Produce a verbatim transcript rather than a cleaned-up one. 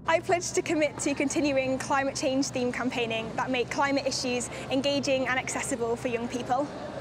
I pledge to commit to continuing climate change themed campaigning that make climate issues engaging and accessible for young people.